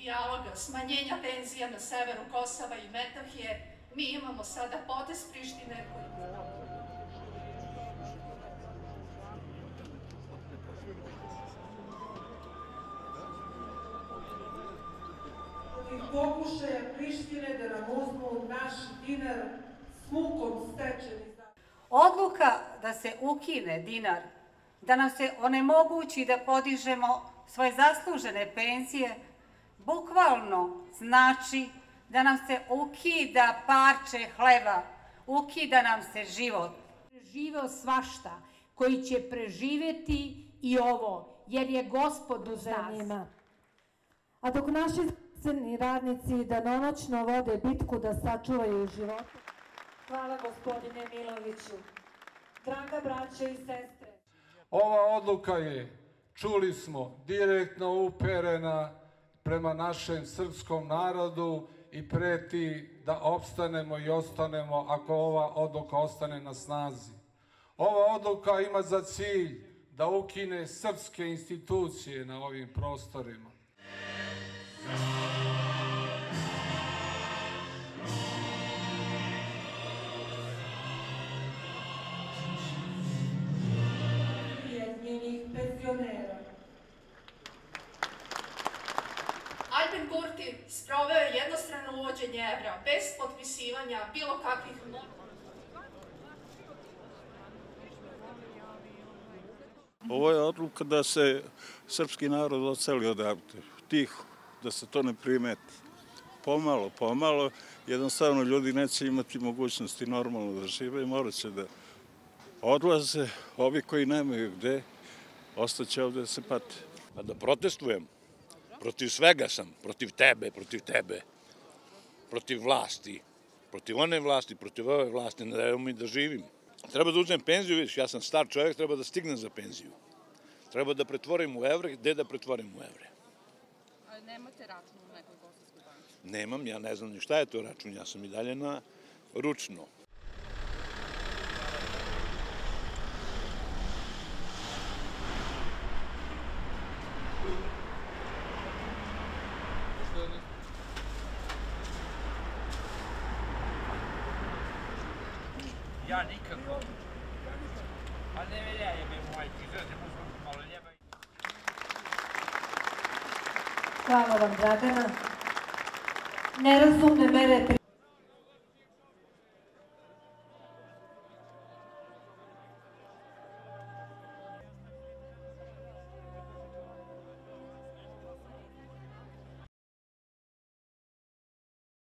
dijaloga, smanjenja tenzija na severu Kosova i Metohije, mi imamo sada potez Prištine koji... Pokušaja Prištine da nam uzmu naš dinar s mukom stečeni. Odluka da se ukine dinar, da nam se onemogući da podižemo svoje zaslužene penzije, bukvalno znači da nam se ukida parče hleba, ukida nam se život. Preživeo svašta, koji će preživeti i ovo, jer je Gospod uz nas. A dok naši zdravstveni radnici danonoćno vode bitku da sačuvaju živote. Hvala gospodine Miloviću. Draga braćo i sestre. Ova odluka je, čuli smo, direktno uperena prema našem srpskom narodu i preti da opstanemo i ostanemo ako ova odluka ostane na snazi. Ova odluka ima za cilj da ukine srpske institucije na ovim prostorima. Aljbin Kurti sproveo je jednostrano uvođenje evra, bez potpisivanja bilo kakvih... Ovo je odluka da se srpski narod odseli odavde, tiho, da se to ne primeti. Pomalo, jednostavno ljudi neće imati mogućnosti normalno da žive i morat će da odlaze, ovi koji nemaju gde, ostaće ovde da se pate. Pa da protestujem, protiv svega sam, protiv tebe, protiv vlasti, protiv one vlasti, protiv ove vlasti, ne daju mi da živim. Treba da uzmem penziju, vidiš, ja sam star čovjek, treba da stignem za penziju. Treba da pretvorim u evre, gde da pretvorim u evre? A nemate račun u nekoj kosovskoj banci? Nemam, ja ne znam ni šta je to račun, ja sam i dalje na ručno. Ja nikako. A ne velja je me moj pizor, ne možemo malo ljeba. Hvala vam, Dragana. Nerazumne mere